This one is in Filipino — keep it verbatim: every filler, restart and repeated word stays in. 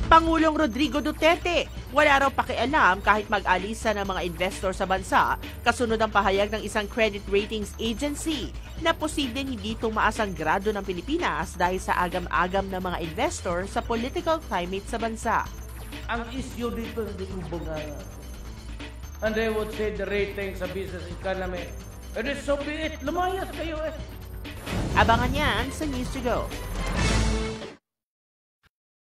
Pangulong Rodrigo Duterte, wala raw pakialam kahit mag-alisa ng mga investor sa bansa, kasunod ang pahayag ng isang credit ratings agency na posibleng hindi tumaas ang grado ng Pilipinas dahil sa agam-agam ng mga investor sa political climate sa bansa. Ang issue dito hindi kumbaga. And they would say the rating sa business economy. And it's so be it, lumayas kayo eh. Abangan yan sa News to Go.